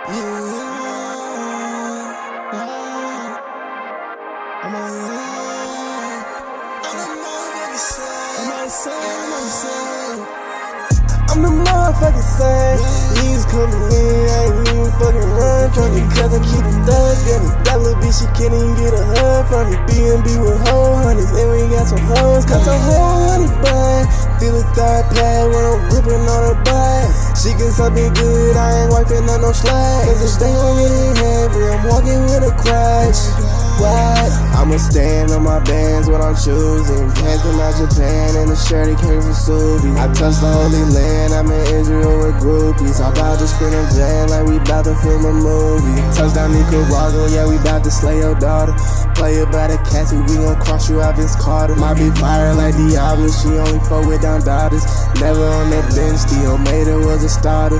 I'm the motherfucking same. Niggas coming in, I ain't even fucking run from me, cause I keep the thugs got me. That little bitch, she can't even get a hug from me. B&B with whole honeys, and we got some hoes, got some whole honey bun. Feel the thigh pad when I'm gripping on her butt. She can suck me good, I ain't wiping on no slide. Cause if they gon' get it heavy, I'm walking with a crutch. What? I'ma stand on my bands when I'm choosing. Pants come out Japan and the shirt it came from Subi. I touched the Holy Land, I'm in Israel with groupies. I'm about to sprint a van like we about to film a movie. Touchdown Nicaragua, yeah we about to slay your daughter. Play it by the Cassie, we gon' cross you out Vince Carter. Might be fire like Diablo, she only fuck with down daughters. Never on that bench, Theo Mater was a starter.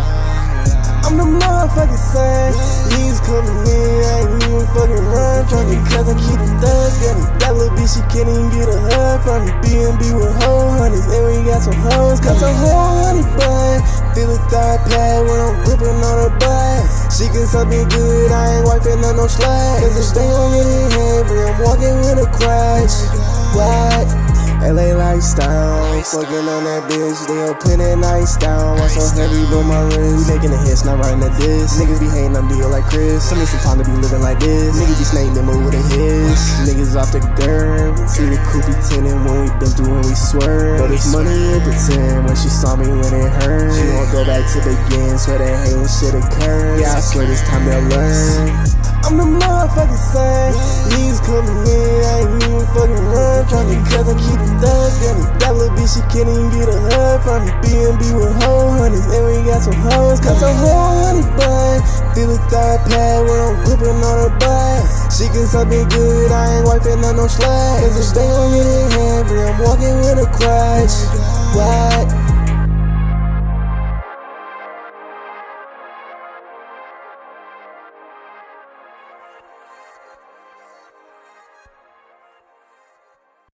I'm the motherfucking same. Niggas coming in, I ain't even fucking run from me, cause I keep the thugs got me. That little bitch, she can't even get a hug from me. B&B with whole honeys, and we got some hoes, got some whole honey bun. Feel the thigh pad when I'm gripping on her butt. She can suck me good, I ain't wiping on no slide. Cause if they gon' get it heavy, I'm walking with a crutch. What? LA lifestyle, fucking on that bitch, they all pin that nice down. Why so heavy but my wrist? We making the hits, not writing the diss. Niggas be hating on deal like Chris. Tell me some time to be living like this. Niggas be snaking them with a hiss. Niggas off the dirt. See the coupe tinted when we been through and we swerve. But it's money in pretend when she saw me when it hurt. She won't go back to begin, swear that hating shit occurred. Yeah, I swear this time they'll learn. I'm the motherfucking same. Niggas coming in, I ain't even fucking run from me, cause I keep the thugs got me. That little bitch, she can't even get a hug from me. B&B with whole honeys, and we got some hoes, got some whole honey bun. Feel the thigh pad when I'm gripping on her butt. She can suck me good, I ain't wiping on no slide. Cause if they gon' get it heavy, I'm walking with a crutch. What?